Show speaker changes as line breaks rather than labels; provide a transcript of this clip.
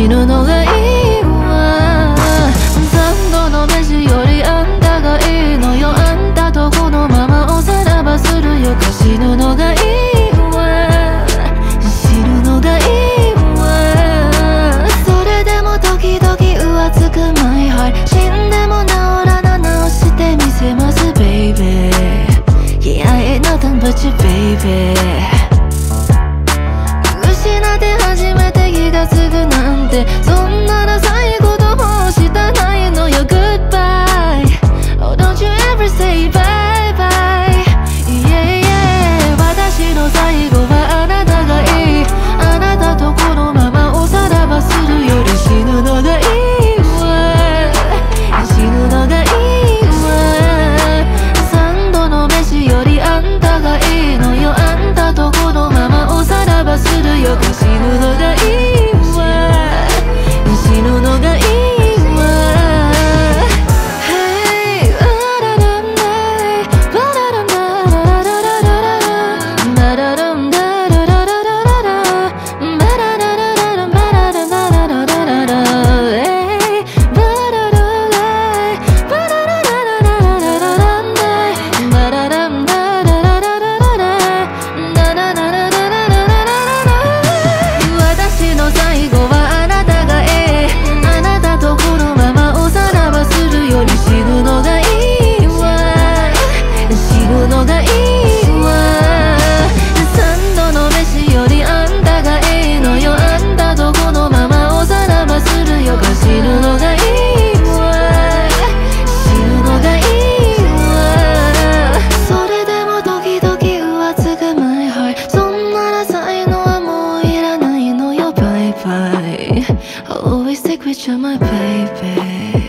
死ぬのがいいわ。三度の飯よりあんたがいいのよ。あんたとこのままおさらばするよ。死ぬのがいいわ。死ぬのがいいわ。それでも時々浮つく My heart。 死んでも治らな直してみせます baby。 Yeah I ain't nothing but you baby。 失って初めて気がつくなんて、そんなら最後ともしたないのよ Goodbye。 Oh don't you ever say bye bye。 Yeah yeah。 私の最後はあなたがいい。あなたとこのままおさらばするより死ぬのがいいわ。死ぬのがいいわ。三度の飯よりあんたがいいのよ。あんたとこのままおさらばするよ。死ぬのがいいわ。死ぬのがいいわ。 Hey バラランダイバラランダラララララバラランダララララララバラララララバラララララララ Hey バララライバララララララララランダイバラランダララララララララララララ私の最後はあなたがいい。あなたとこのままおさらばするより死ぬのがいいわ。死ぬのがいいわ。三度の飯よりあんたがいいのよ。あんたとこのままおさらばするよ。死ぬのがいいわ。死ぬのがいいわ。それでも時々浮つく My heart。 そんなら才能はもういらないのよ。Bye bye。 Always stick with you my baby。